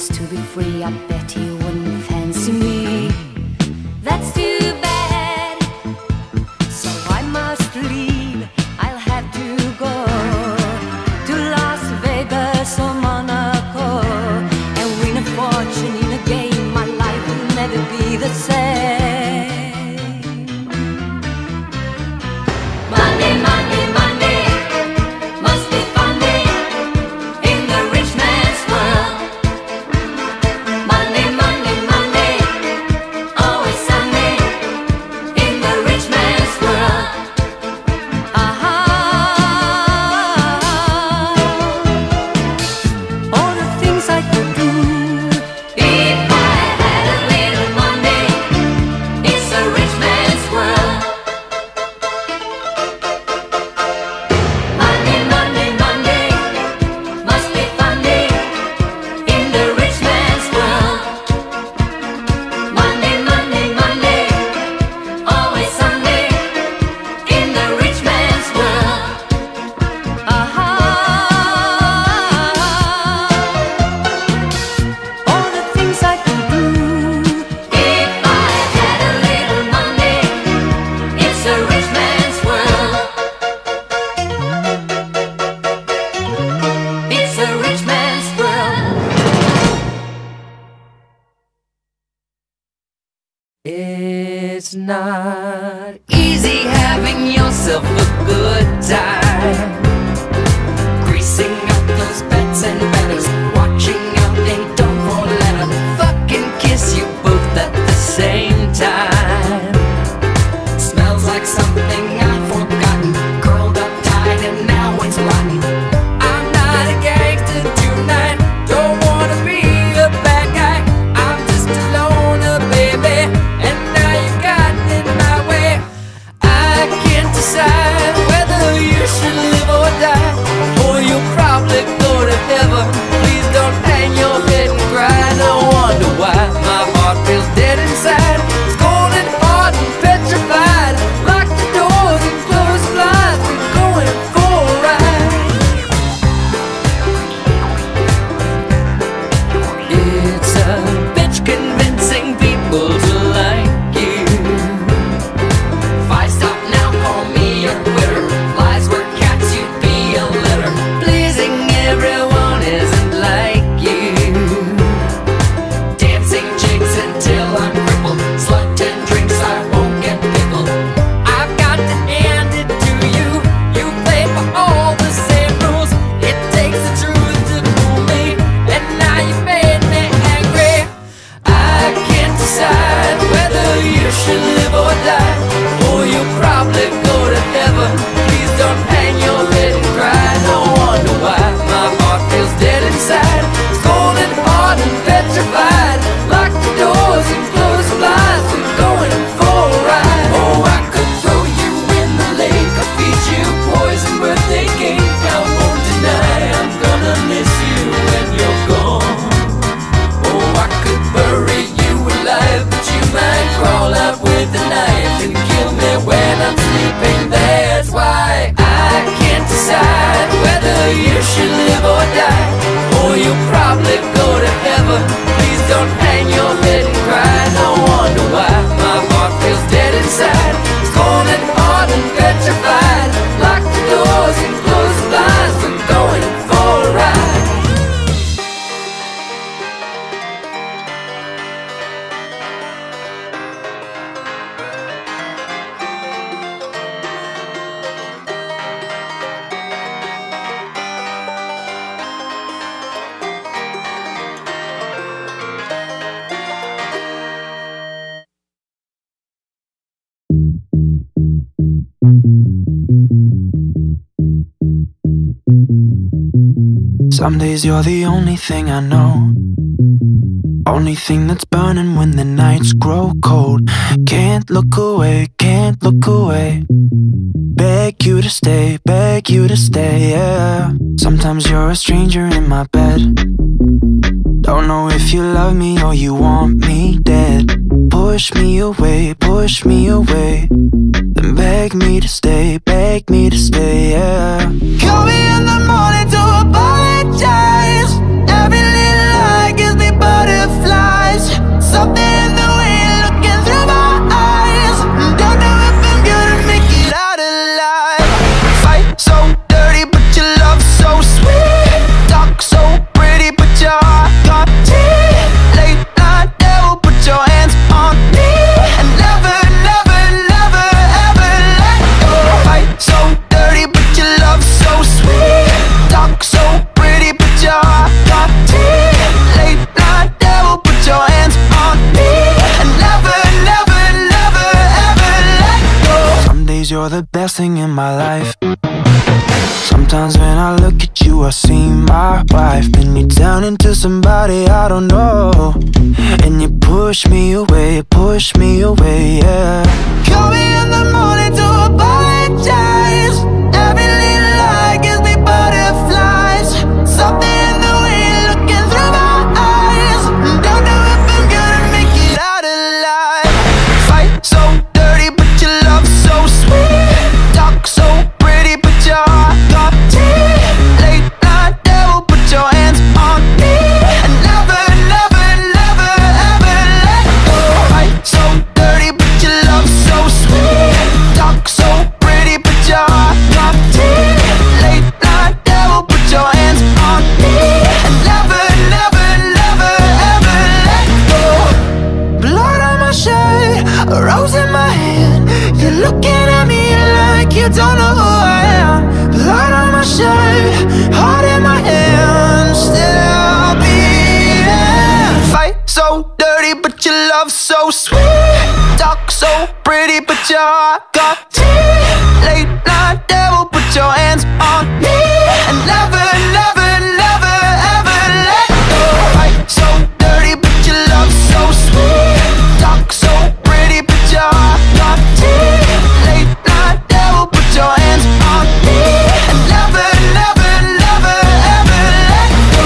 chance to be free, I bet he wouldn't fancy me. That's too bad, so I must leave. I'll have to go to Las Vegas or Monaco and win a fortune in a game. My life will never be the same. Money, money, money must be funny in the rich man's world. Money, money, money, always sunny in the rich man's world. All the things I could do if I had a little money. It's a rich man's world. Money, money, money must be funny in the rich man's world. Money, money, money, always sunny in the rich man's world. All the things I could do if I had a little money. It's a rich man's world. It's a rich man's world. It's not easy having yourself a good time, greasing up those bets and betters, watching out they don't fall let her fucking kiss you both at the same time. Smells like something I've forgotten, curled up tight and now it's rotten. I'm not a gangster tonight, don't wanna be a bad guy. I'm just a loner, baby, and now you got in my way. I can't decide whether you should live or die, or you'll probably go to heaven. Please don't hang your head and cry. No wonder why my heart feels dead inside. It's cold and hard and petrified. Lock the doors and close the blinds. We're going for a ride. It's a bitch convincing people to like you. If I stop now, call me a quitter. Lies were cats, you'd be a litter. Pleasing everyone isn't like you. Dancing jigs until I'm crippled. Slut and drinks, I won't get pickled. I've got to hand it to you. You play for all the same rules. It takes the truth to fool me, and now you made me angry. I can't decide whether you should live or die, or you'll probably go to heaven. Please don't hang your head and cry. No wonder why my heart feels dead inside. It's cold and hard and petrified. Lock the doors and close the blinds. We're going for a ride. Oh, I could throw you in the lake or feed you poison birthday cake. I won't deny I'm gonna miss you when you're gone. Oh, I could bury you alive, but you might crawl out with a knife and kill me when I'm sleeping. That's why I can't decide whether you should live or die, or you'll probably go to heaven. Please don't hang your head and cry. No wonder why my heart feels dead inside. It's cold and hard and petrified. Lock the doors and close the blinds. We're going for a ride. Some days you're the only thing I know, only thing that's burning when the nights grow cold. Can't look away, can't look away. Beg you to stay, yeah. Sometimes you're a stranger in my bed. Don't know if you love me or you want me dead. Push me away, then beg me to stay, yeah. Call me in the morning to apologize. Every little lie gives me the best thing in my life. Sometimes when I look at you, I see my wife. Then you turn into somebody I don't know, and you push me away, yeah. Call me in the morning to apologize. Every little lie gives me butterflies. Something in the way you're looking through my eyes. Don't know if I'm gonna make it out alive. Fight so dirty, but your love so sweet. Talk so pretty, but your heart got tea. Late night devil, put your hands on me, and never, never, never, ever let go. Fight so dirty, but your love so sweet. Talk so pretty, but your heart got tea. Late night devil, put your hands on me, and never, never, never, ever let go. Blood on my shirt, a rose in my hand. You're looking at me like you don't know who I am. Blood on my shirt, heart in my hand. Still beating. Fight so dirty, but your love so sweet. Talk so pretty, but your heart got tea. Late night devil, put your hands on me, and never, never, never, ever let go. Fight so dirty, but your love so sweet. Talk so pretty, but your heart got tea. Late night devil, put your hands on me, and never, never, never, ever let go.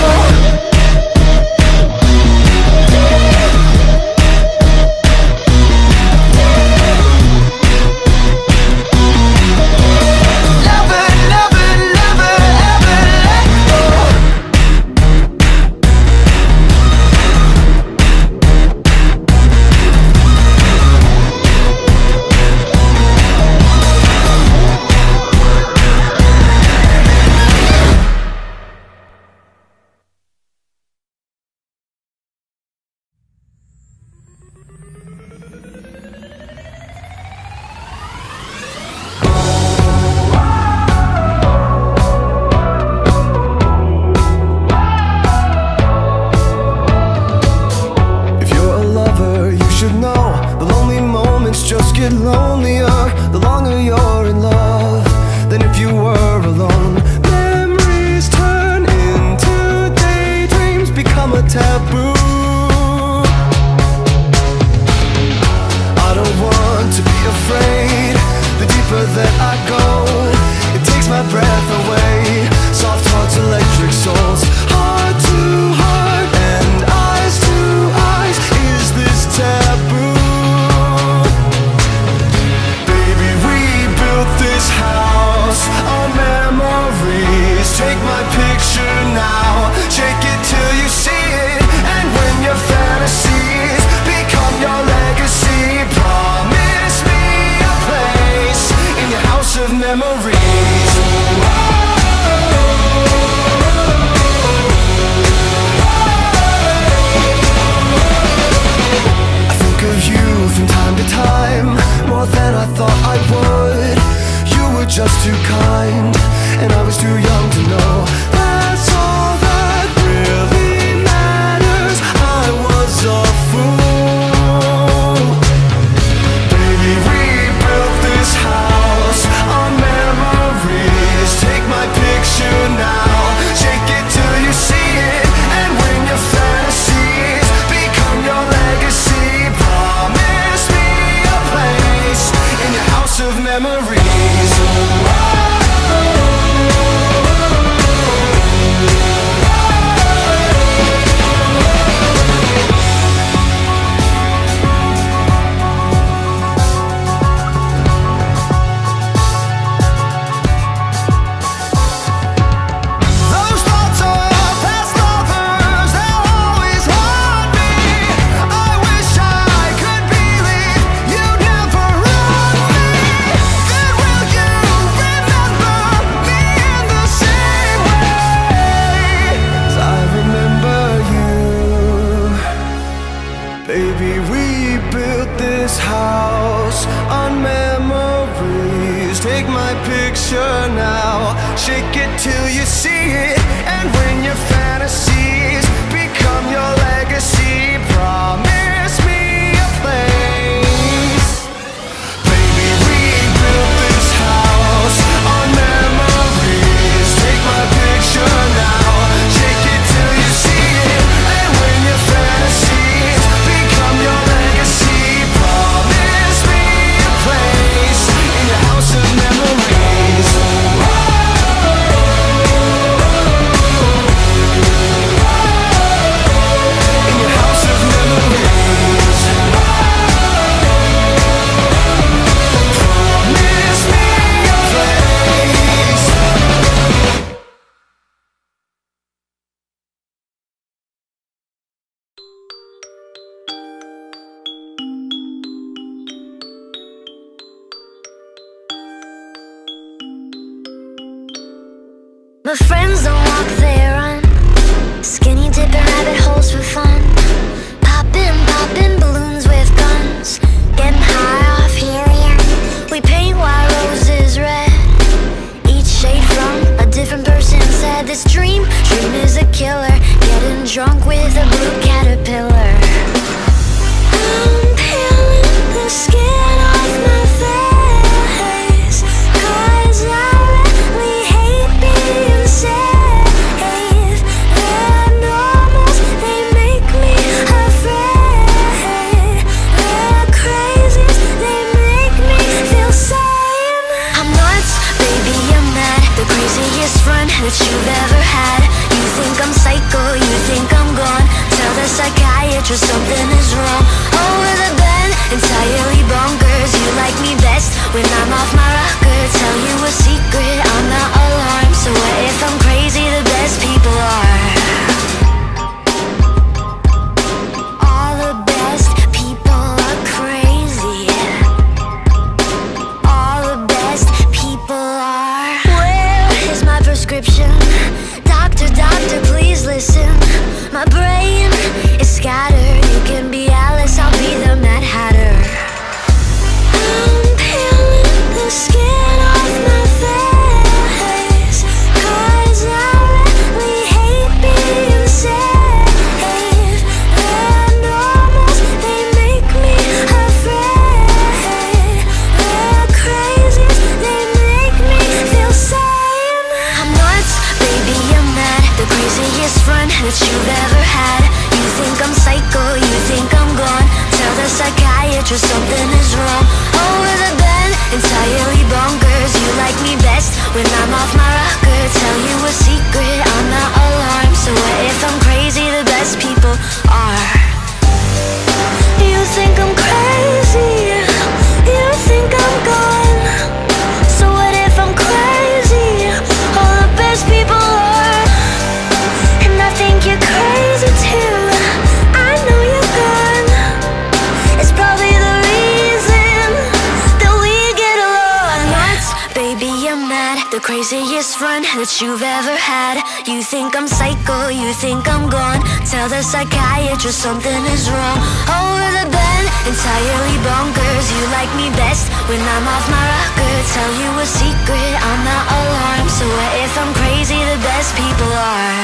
My friends don't walk, they run. Skinny dipping rabbit holes for fun. Popping balloons with guns. Getting high off helium. We paint white roses red. Each shade from a different person said this dream is a killer. Getting drunk with a blue caterpillar. I'm peeling the skin off my face, 'cause I really hate being safe. The normals, they make me afraid. The crazies, they make me feel sane. I'm nuts, baby, I'm mad. The craziest friend that you've ever had. You think I'm psycho, you think I'm gone. Tell the psychiatrist something is wrong. Over the bed, entirely bonkers. You like me best when I'm off my rocker. Tell you a secret, I'm not alarmed. So what if I'm crazy? The best people are. All the best people are crazy. All the best people are. Where is my prescription? Doctor, please listen. My brain is scattered. You can be Alice, I'll be the Mad Hatter. I'm peeling the skin off my face, 'cause I really hate being safe. The normals, they make me afraid. The crazies, they make me feel sane. I'm nuts, baby, I'm mad. The craziest friend that you've ever had. You think I'm psycho, you think I'm gone. Tell the psychiatrist something is wrong. Over the bed, entirely bonkers. You like me best when I'm off my rocker. Tell you a secret, I'm not alarmed. So what if I'm crazy? The best people are. You think I'm crazy, you think I'm gone. So what if I'm crazy? All the best people are. And I think you're crazy too. I know you're gone. It's probably the reason that we get along. Nuts, baby, I'm mad. The craziest friend that you've ever had. You think I'm psycho, you think I'm gone. Tell the psychiatrist something is wrong. Over the bed, entirely bonkers. You like me best when I'm off my rocker. Tell you a secret, I'm not alarmed. So what if I'm crazy? The best people are.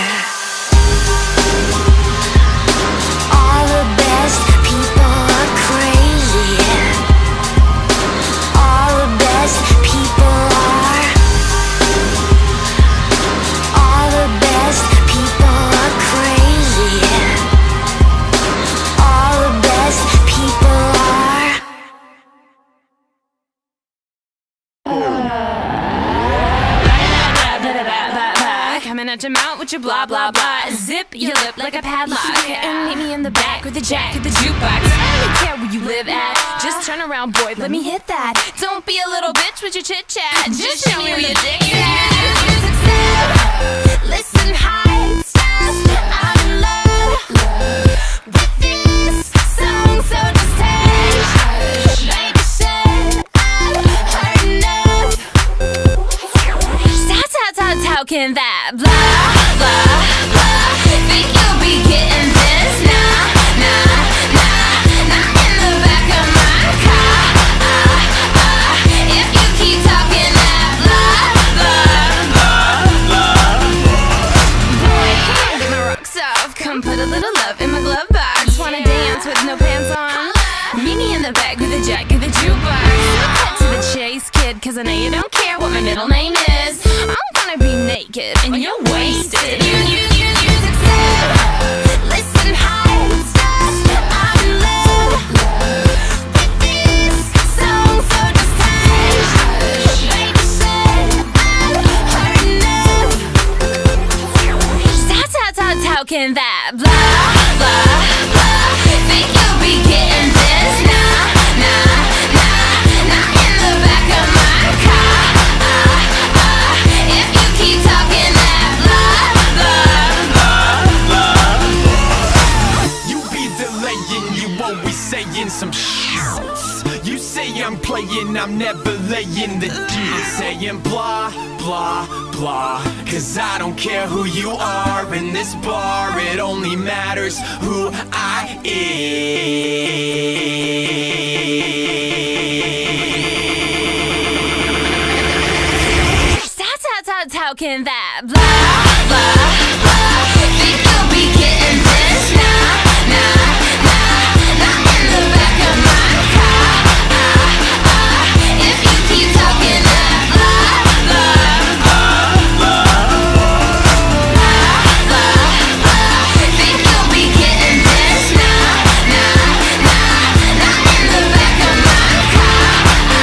All the best people are crazy. All the best people are. All the best people are crazy. All the best people are. Coming at your mouth with your blah blah blah. Zip your lip like a padlock. And meet me in the back with the jack of the jukebox. I don't care where you live at. Just turn around, boy, let me hit that. Don't be a little bitch with your chit chat. Just show me where your dick is at. Listen, high stuff. I'm in love with this song, so just hush. Baby, shut up. Heard enough. How can that blah, blah, blah? Think you'll be getting this? Nah, in the back of my car. If you keep talking that blah, blah, boy, come on, get my rocks off. Come put a little love in my glove box. Wanna dance with no pants on? Meet me in the back with the jack of the jukebox. Cut to the chase, kid, 'cause I know you don't care what my middle name is. I'm gonna be naked and you're wasted. Listen, high stuff. I'm in love with this song, so just hush. Baby, shut up. Heard enough. How can that blah, blah, blah? Think you'll be getting this? Nah, in the back of my car. If you keep talking that blah, blah, blah. You be delaying, you always saying some shit. You say I'm playing, I'm never laying the deal. Saying blah, blah, blah, cause I don't care who you are in this bar. It only matters who I am. How can that blah, blah, blah? Think you'll be getting this? Nah, nah, nah, not in the back of my car. If you keep talking that blah, blah, blah, blah, think you'll be getting this? Nah, nah, nah, not in the back of my car.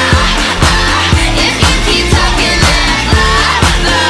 If you keep talking that blah,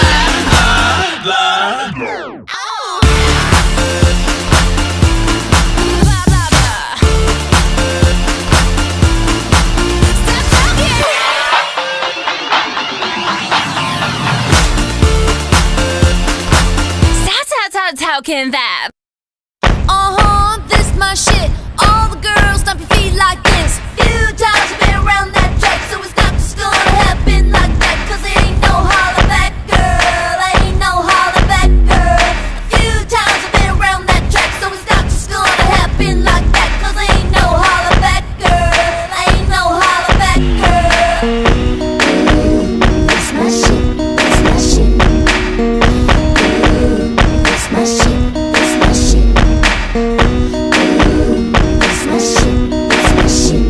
how can that? This my shit. All the girls stomp your feet like this. Few times I've been around that track, so it's not just gonna happen like that. Cause it ain't no holler back, girl. Ain't no holler back, girl. A few times I've been around that track, so it's not just gonna happen like that. Cause it ain't no holler back, girl. Ain't no holler back, girl. That's my shit, that's my shit. That's my shit, that's my shit. That's my shit, that's my shit.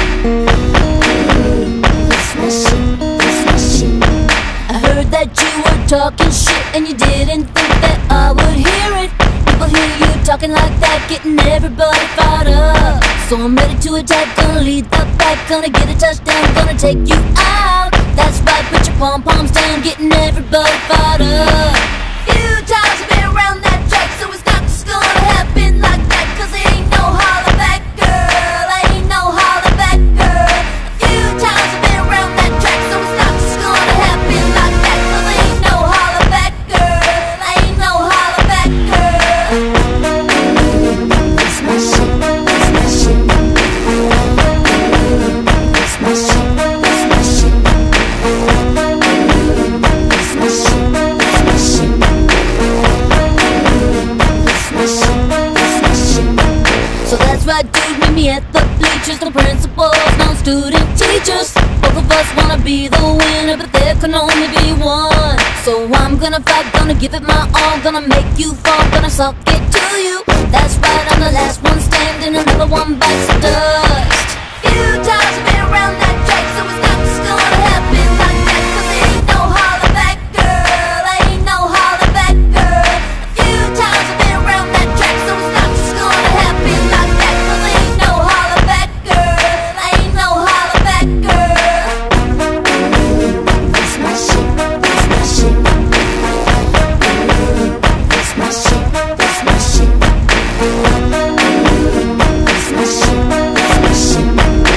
That's my shit, that's my shit. I heard that you were talking shit and you didn't think that I would hear it. People hear you talking like that, getting everybody fired up. So I'm ready to attack, gonna lead the pack, gonna get a touchdown, gonna take you out. That's right, put your pom-poms down, getting everybody fired up. Few times I've been around that track, so it's not just gonna happen like that. Cause it ain't no holler back, girl. Ain't no holler back, girl. Few times I've been around that track, so it's not just gonna happen like that. Cause it ain't no holler back, girl. Ain't no holler back, girl. That's my shit, that's my shit. That's my shit, that's my shit. That's my shit, that's my shit. So that's right, dude, meet me at the bleachers. No principals, no student teachers. Both of us wanna be the winner, but there can only be one. So I'm gonna fight, gonna give it my all, gonna make you fall, gonna suck it to you. That's right, I'm the last one standing, another one bites the dust. Few times I've been around that track, so it's not just gonna happen like that. Cause it ain't no holler back, girl. Ain't no holler back, girl. A few times I've been around that track, so it's not just gonna happen like that. Cause it ain't no holler back, girl. Ain't no holler back, girl. That's my shit, that's my shit. That's my shit, that's my shit. That's my shit, that's my shit.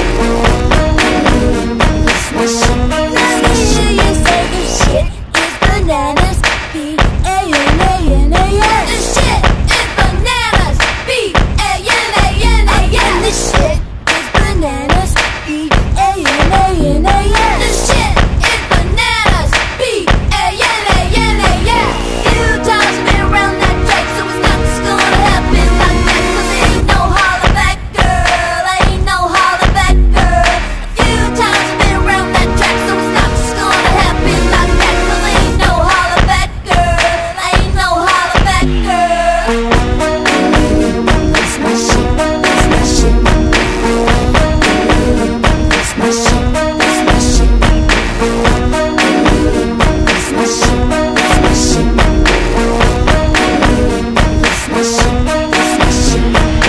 That's my shit. Let me hear you say this shit is bananas. B-A-N-A-N-A-N. This shit is bananas. B-A-N-A-N-A-N. This shit is bananas. B-A-N-A-N-A-N. This shit is bananas. B-A-N-A-N-A-N. Few times I've been around that track, so it's not just gonna happen like that. Cause it ain't no holler back, girl. Ain't no holler back, girl. A few times I've been around that track, so it's not just gonna happen like that. Cause it ain't no holler back, girl. Ain't no holler back, girl. That's my shit, that's my shit. That's my shit, that's my shit. That's my shit, that's my shit. That's my shit, that's my shit.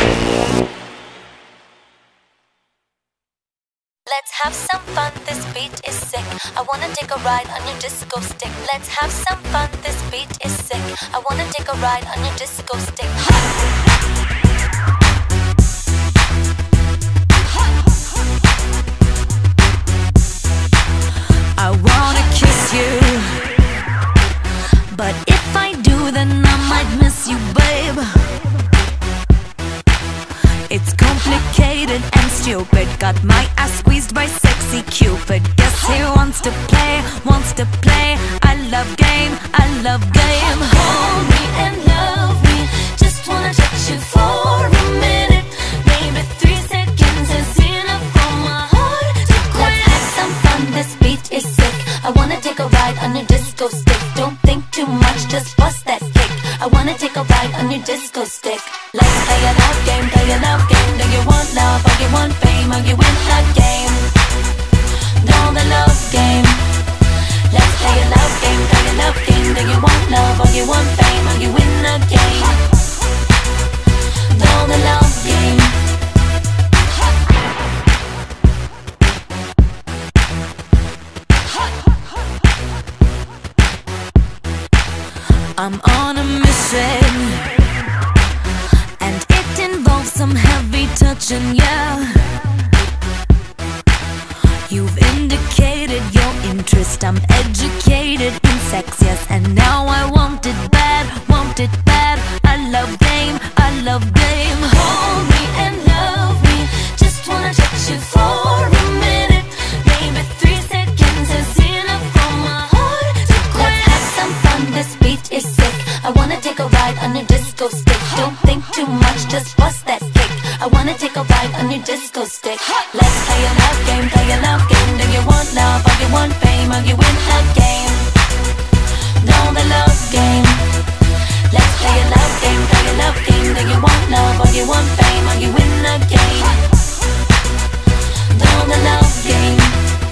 Let's have some fun, this beat is sick. I wanna take a ride on your disco stick. Let's have some fun, this beat is sick. I wanna take a ride on your disco stick. I wanna kiss you, but if I do, then I might miss you, babe. It's complicated and stupid. Got my ass squeezed by 6 sexy Cupid. Guess he wants to play, wants to play. I love game, I love game. Hold me and love me. Just wanna touch you for a minute. Maybe 3 seconds is enough for my heart to quit. Let's have some fun, this beat is sick. I wanna take a ride on your disco stick. Don't think too much, just bust that kick. I wanna take a ride on your disco stick. Let's play a love game, play a love game. Do you want love or you want fame? Or you win the game? No, the love game. Let's play a love game, play a love game. Do you want love or you want fame? Or you win the game? No, the love game. I'm on a mission, and it involves some heavy touching, yeah. You've indicated your interest, I'm educated in sex, yes. And now I want it bad, want it bad. I love game, I love game. Hold me and love me. Just wanna touch you for a minute. Maybe 3 seconds is enough for my heart to quit. Let's have some fun, this beat is sick. I wanna take a ride on your disco stick. Don't think too much, just bust that kick. I wanna take a ride on your disco stick. Let's play a love game, play a love game. Do you want love or you want fame? Or you win the game? No, the love game. Let's play a love game, play a love game. Do you want love or you want fame? Or you win the game? No, the love game.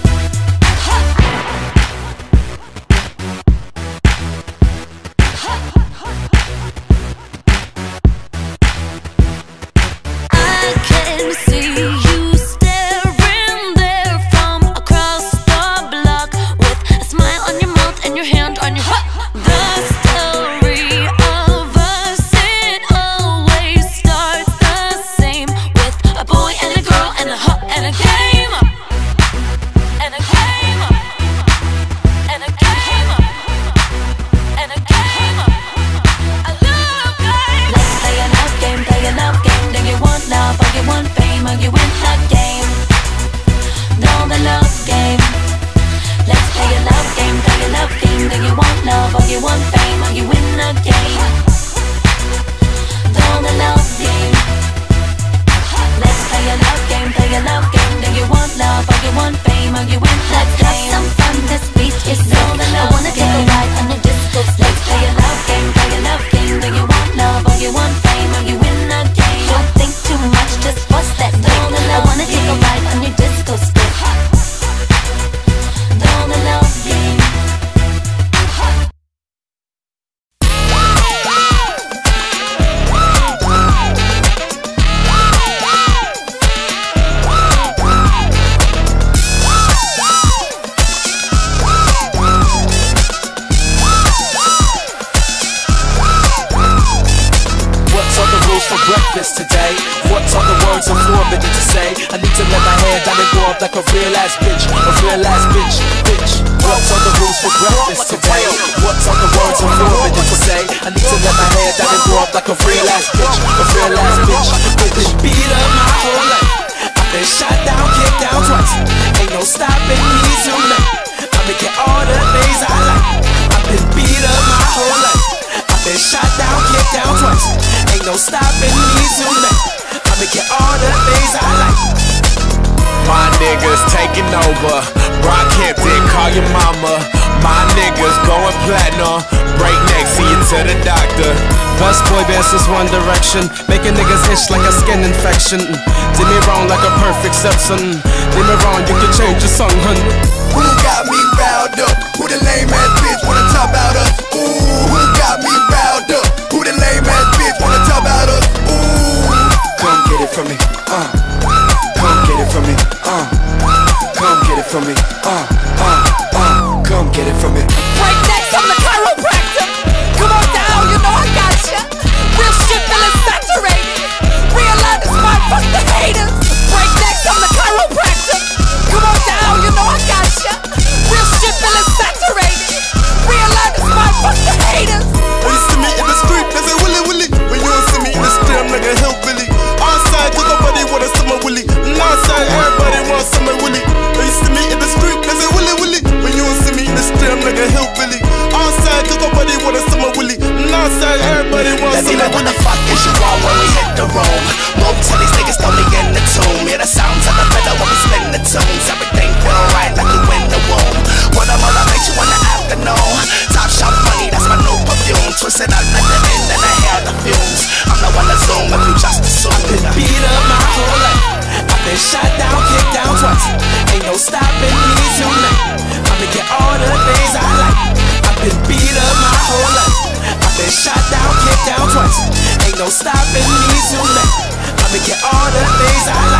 I can see you staring there from across the block, with a smile on your mouth and your hand on your heart. The story of us, it always starts the same, with a boy and a girl and a hut and a game. And a game. And a game. And a game. I love game. Let's play a love game, play a love game. Do you want love or you want fame? Or you win the game? No, the love game. Let's play a love game, play a love game. Do you want love or you want fame? Or you win the game? No, the love game. Let's play a love game, play a love game. Do you want love or you want fame? Or you win the game? Let's have some fun, this beat is sick. I wanna take a ride on the disco stick. Let's play a love game, play a love game. Do you want love or you want fame? Or you win the game? Don't think too much, just bust that kick. I wanna take a ride on your disco stick. No, the love game. What's on the rules for breakfast today? What's on the words I'm forbidden to say? I need to let my hair down and grow up like a real ass bitch. A real ass bitch, bitch. What's on the rules for breakfast today? What's on the words I'm forbidden to say? I need to let my hair down and grow up like a real ass bitch. A real ass bitch, bitch. Beat up my whole life. I've been shot down, kicked down twice. Ain't no stopping me tonight. I'ma get all the things I like. I've been beat up my whole life. I've been shot down, kicked down twice. Ain't no stopping me tonight. I'ma get all the things I like. My niggas taking over. Brockhampton, call your mama. My niggas going platinum. Break neck, see you to the doctor. Best boy band since One Direction, making niggas itch like a skin infection. Did me wrong like a perfect Simpson. Did me wrong, you can change your song, hun. Who got me riled up? Who the lame ass bitch wanna talk about us? Ooh, who got me riled up? Who the lame ass bitch wanna talk about us? Ooh, come get it from me, come get it from me, come get it from me, come get it from me. Break necks, I'm the chiropractor. Come on down, you know I got ya. Real shit feeling saturated. Realize it's my fuck the haters. Break necks, I'm the chiropractor. Come on down, you know I got ya. Real shit feeling saturated. Realize it's my fuck the haters. We no stopping me tonight. I'ma get all the things I like.